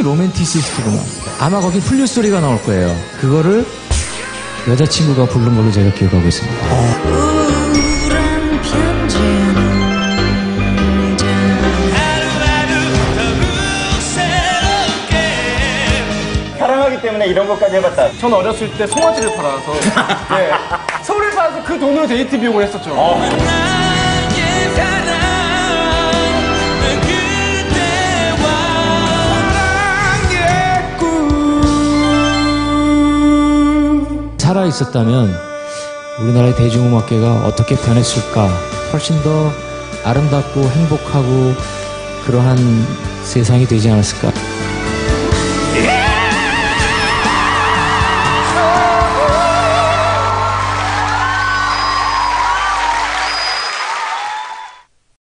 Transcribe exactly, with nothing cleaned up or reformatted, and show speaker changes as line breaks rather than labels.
로맨티시스트구나. 아마 거기 플룻 소리가 나올 거예요. 그거를 여자친구가 부른 걸로 제가 기억하고 있습니다. 어.
사랑하기 때문에 이런 것까지 해봤다.
전 어렸을 때 송아지를 팔아서 네, 서울을 팔아서 그 돈으로 데이트 비용을 했었죠. 어.
살아있었다면 우리나라의 대중음악계가 어떻게 변했을까. 훨씬 더 아름답고 행복하고 그러한 세상이 되지 않았을까.